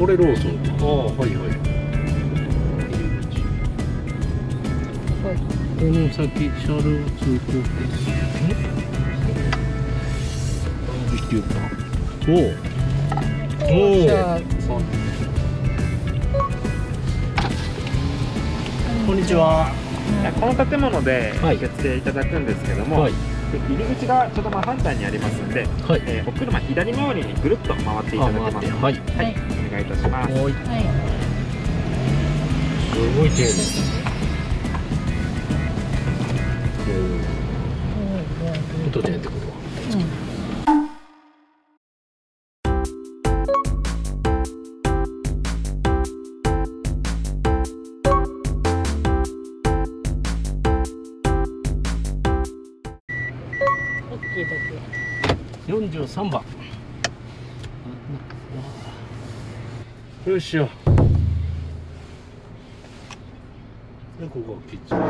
これローソンか。ああ、はいはい。この先、車両通行できるか。おお。こんにちは。 この建物で受付いただくんですけども、はい、入り口がちょっと真反対にありますので、はい、お車左回りにぐるっと回っていただけます。はい、はい、お願いいたします。はい、 すごい丁寧。音でやってくるわ。43番。よいしょ。で、ここがキッチン。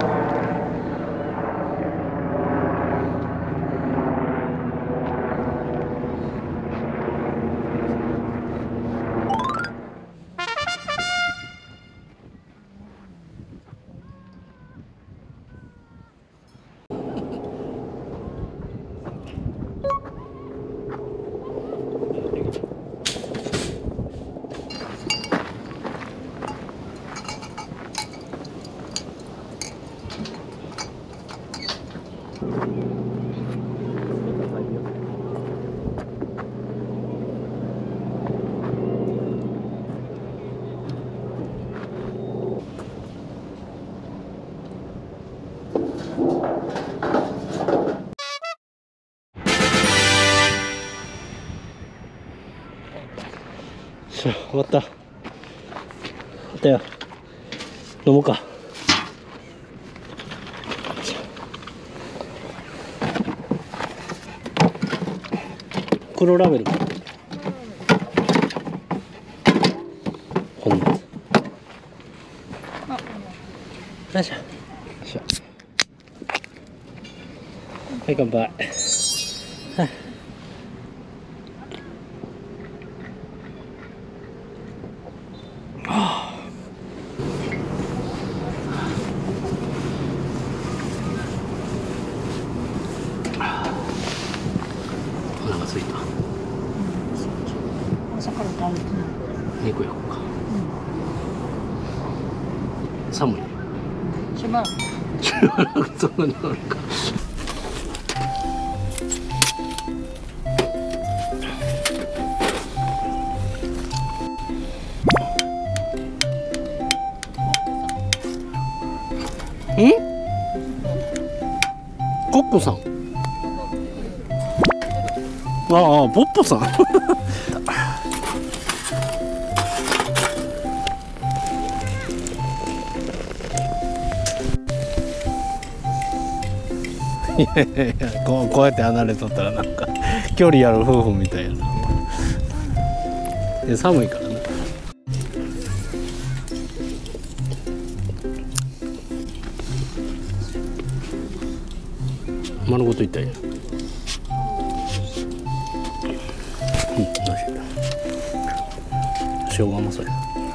終わった。終わったよ。飲もうか。黒ラベル。こんなやつ。よいしょ。よいしょ。はい、乾杯。はあ、お腹すいた。 朝から食べてない。 肉焼こうか。寒い。 しばらく。 そんなにあるか。コップさん。ああ、ポッポさん。いやいやいや、こうやって離れとったらなんか距離ある夫婦みたいやな。寒いからね。丸ごといったんや。おいしい。生姜甘そうや。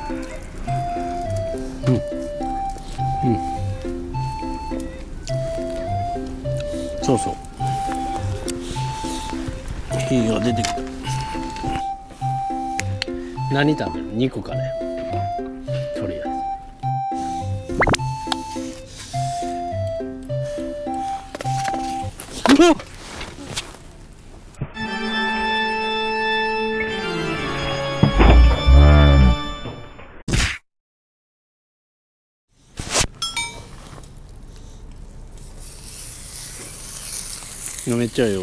そうそう。火が出てきた。何食べる？肉かね。とりあえず。うわっ！めっちゃええ音。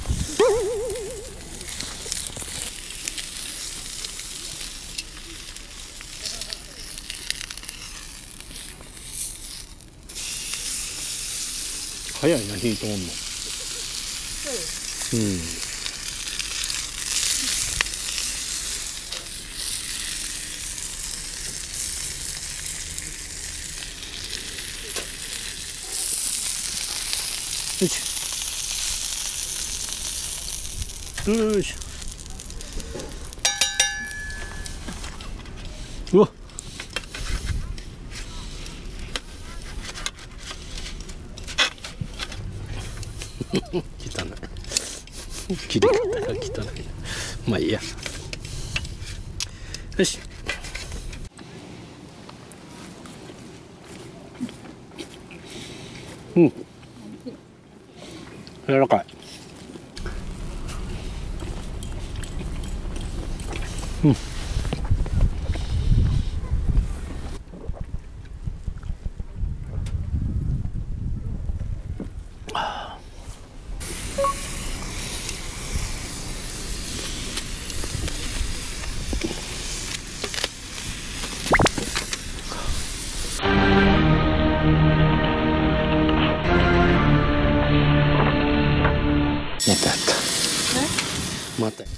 早いな、火通んの。うん。よいしょ。よいしょ。 汚い。切り方が汚い。まあいいや。よし。うん。柔らかい。うん。また。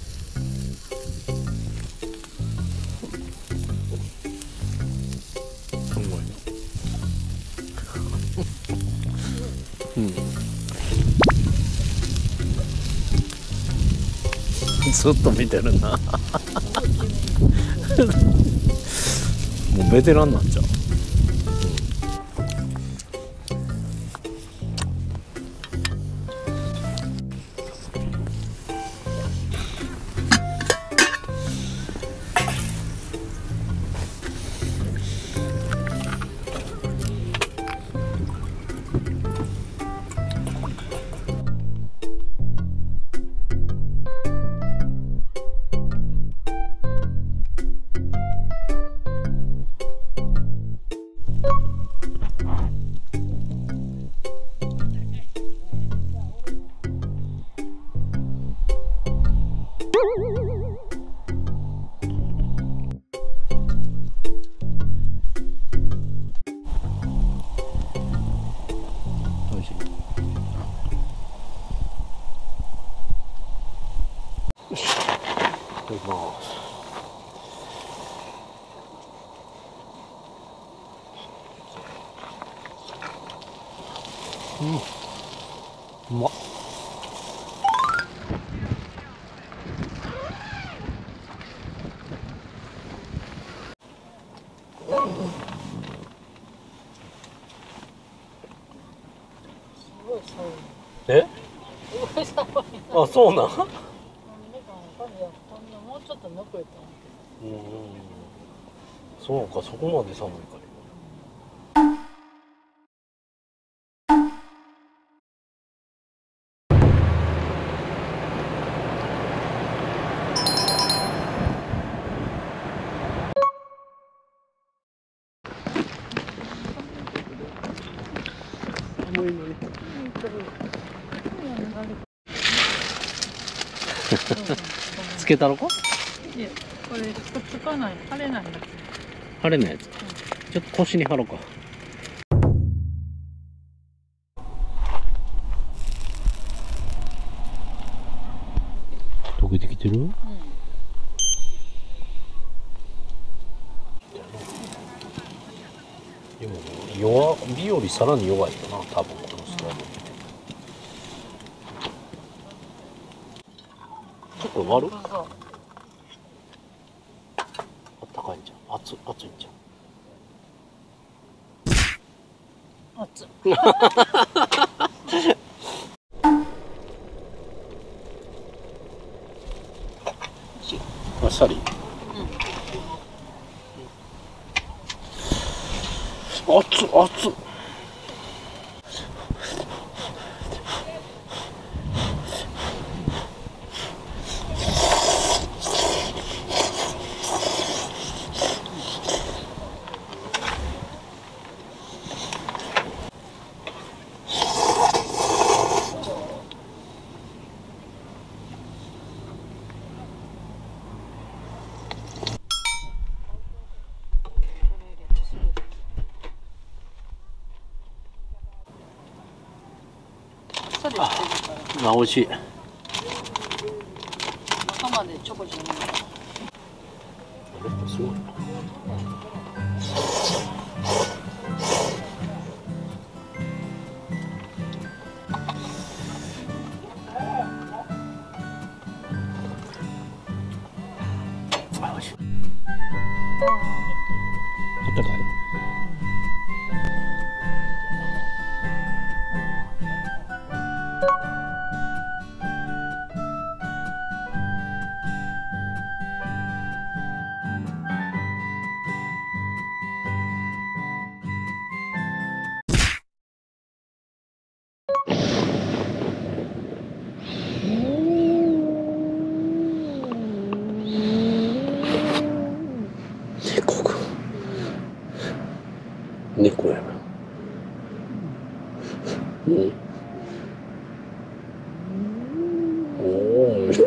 すごいね。うん。ずっと見てるな。もうベテランなんじゃん。いただきます。うん、うまっ。え？あ、そうなん？もうちょっと残れた。そうか、そこまで寒いから。寒いのに。つけたのか？いや、これつかない、貼れないやつ。貼れないやつ。ちょっと腰に貼ろうか。溶けてきてる？うん。でも火よりさらに弱いかな、多分このストーブ。ちょっと割る？あったかいんじゃん。熱いんじゃん。熱い。あっさり。熱っ。あ、美味しい。中までチョコじゃない。すごいな。あ、美味しい。あったかい。 猫やな。うん。おお、めっちゃ。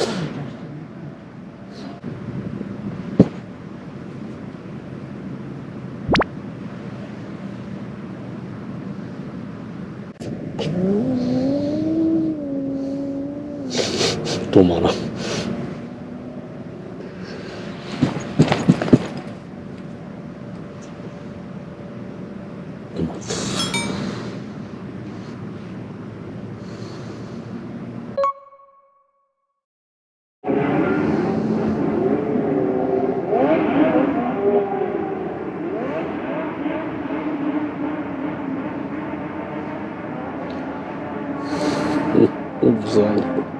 止まらん。止まった。うざい。